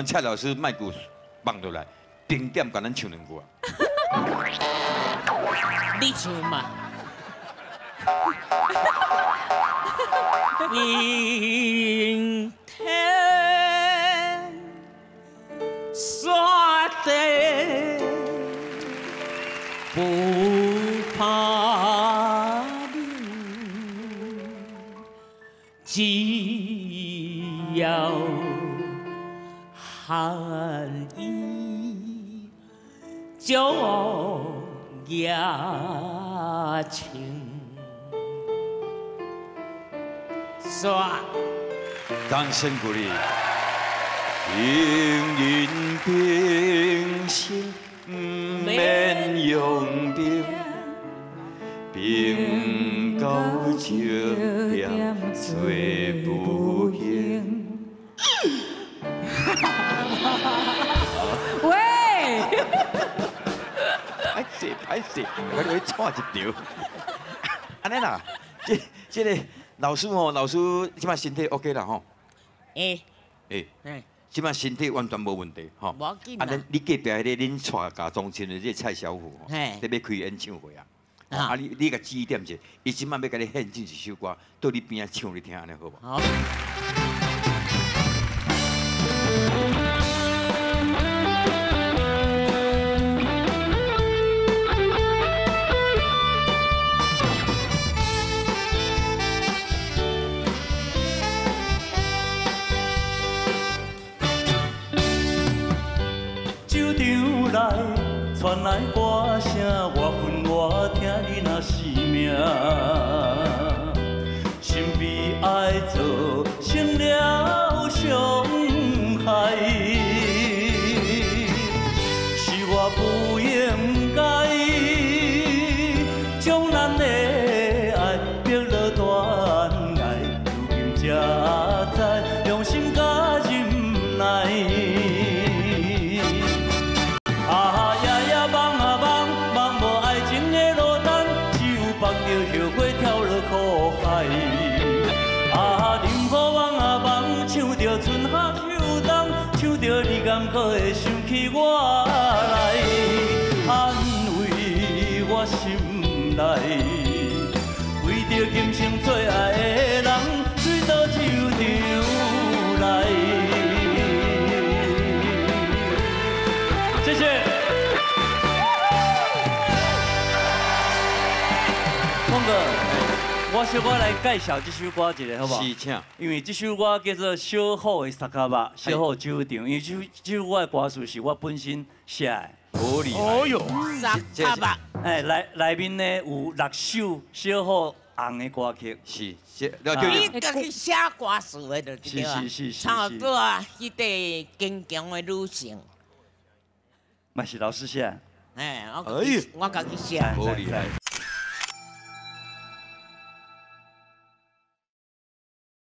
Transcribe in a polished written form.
阮蔡老师麦克放落来，定点甲咱唱两句啊。 你唱嘛。明天山地不怕冷，只要寒意就也情。 耍， 掌声鼓励。平人平心免用兵，兵到情点做不行。 喂， 歹势，我给你错一条。安尼啦，这个。 老师吼，老师即摆身体 OK 啦吼。即摆身体完全无问题吼。 无紧啊，你隔壁迄个恁带家中亲的这蔡小虎吼，特别开演唱会啊。啊，你甲指点者，伊即摆要甲你献唱一首歌，到你边仔唱你听，安尼好无？好。 传来歌声，我分我听你若是命，心悲哀造成了伤害，是我不应该将咱的爱逼落断崖，如今才知用心甲忍耐。 后悔跳落苦海，啊，任何梦啊梦，唱着春夏秋冬，唱着你敢可会想起我来，安慰我心内，为着今生最爱的人，水倒手场来。谢谢。 峰哥，我小可来介绍这首歌一下，好不好？是，请。因为这首歌叫做《小虎的沙卡巴》，小虎酒场。因为这首歌的歌词是我本身写的。好厉害！哦哟， 沙卡巴。 哎，内面呢有6首小虎红的歌曲。是， 你家己写歌词的就对啊。 是。 差不多啊，迄个坚强的女性。 嘛是老师写。 哎，我家己写。 好厉害。